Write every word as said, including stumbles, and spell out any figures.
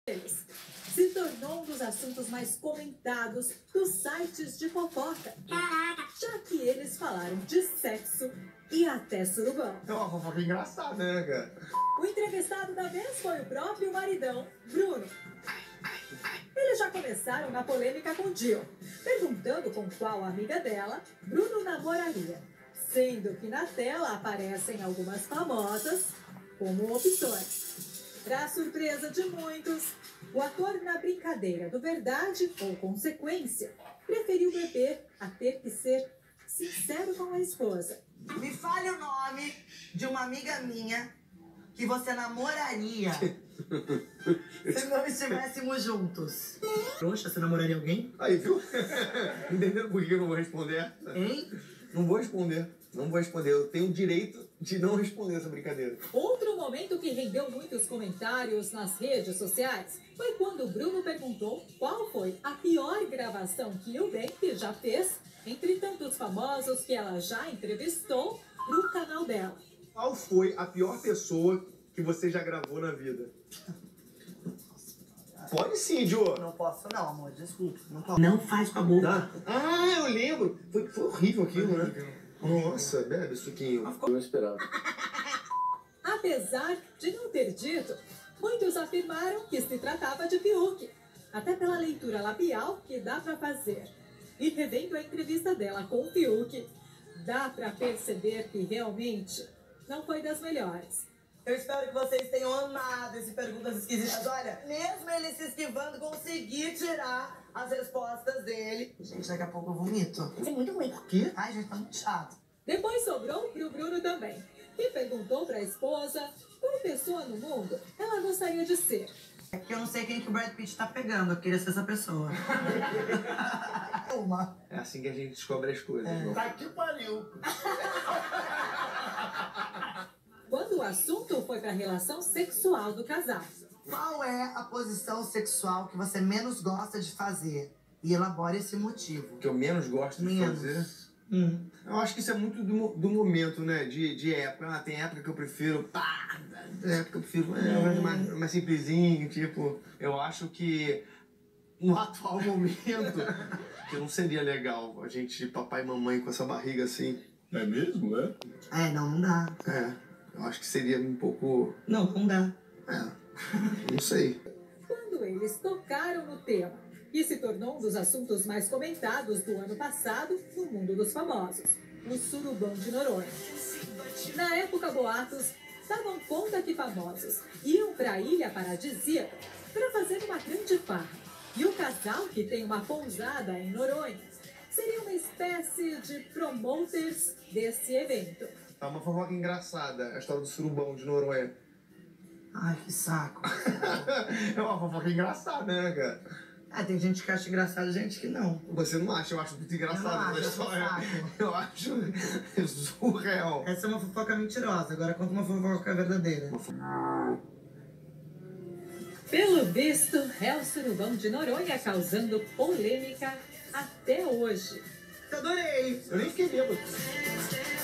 se tornou um dos assuntos mais comentados dos sites de fofoca. Já que eles falaram de sexo e até surubão. É uma fofoca engraçada, né, cara? O entrevistado da vez foi o próprio maridão, Bruno. Eles já começaram na polêmica com Jill, perguntando com qual amiga dela Bruno namoraria. Sendo que na tela aparecem algumas famosas como opções. Para surpresa de muitos, o ator, na brincadeira do verdade ou consequência, preferiu beber a ter que ser sincero com a esposa. Me fale o nome de uma amiga minha que você namoraria se não estivéssemos juntos. Trouxa, você namoraria alguém? Aí, viu? Entendendo por que eu não vou responder? Hein? Não vou responder. Não vou responder. Eu tenho o direito de não responder essa brincadeira. Outro momento que rendeu muitos comentários nas redes sociais foi quando o Bruno perguntou qual foi a pior gravação que o Bank já fez entre tantos famosos que ela já entrevistou no canal dela. Qual foi a pior pessoa que você já gravou na vida? Pode sim, Jô. Não posso não, amor. Desculpa. Não posso. Não faz com a boca. Tá? Ah, eu lembro. Foi, foi horrível aquilo, né? Nossa, bebe suquinho. Eu não esperava. Apesar de não ter dito, muitos afirmaram que se tratava de Fiuk, até pela leitura labial que dá pra fazer. E revendo a entrevista dela com o Fiuk, dá pra perceber que realmente não foi das melhores. Eu espero que vocês tenham amado esse Perguntas Esquisitas. Olha, mesmo ele se esquivando, consegui tirar as respostas dele. Gente, daqui a pouco eu vomito. Isso é muito ruim. Por quê? Ai, gente, tá muito chato. Depois sobrou pro Bruno também, que perguntou pra esposa qual pessoa no mundo ela gostaria de ser. É que eu não sei quem que o Brad Pitt tá pegando, eu queria ser essa pessoa. Uma. É assim que a gente descobre as coisas. É. Tá que pariu. Quando o assunto foi pra relação sexual do casal. Qual é a posição sexual que você menos gosta de fazer? E elabore esse motivo. O que eu menos gosto de Menos. fazer... Hum. Eu acho que isso é muito do, mo- do momento, né? De, de época. Ah, tem época que eu prefiro... Pá, tem época que eu prefiro é, mais, mais simplesinho, tipo... Eu acho que no atual momento que não seria legal a gente, papai e mamãe, com essa barriga assim. É mesmo, é? É, não, não dá. É, eu acho que seria um pouco... Não, não dá. É, não sei. Quando eles tocaram no tema, que se tornou um dos assuntos mais comentados do ano passado no mundo dos famosos, o surubão de Noronha. Na época, boatos davam conta que famosos iam para a ilha paradisíaca para fazer uma grande farra. E o casal, que tem uma pousada em Noronha, seria uma espécie de promoters desse evento. É uma fofoca engraçada, a história do surubão de Noronha. Ai, que saco. É uma fofoca engraçada, né, cara? Ah, tem gente que acha engraçado e gente que não. Você não acha? Eu acho muito Eu não engraçado acho, essa eu sou história. saco. Eu acho surreal. Essa é uma fofoca mentirosa, agora conta uma fofoca verdadeira. Pelo visto, é o surubão de Noronha causando polêmica até hoje. Adorei! Eu nem fiquei bêbado.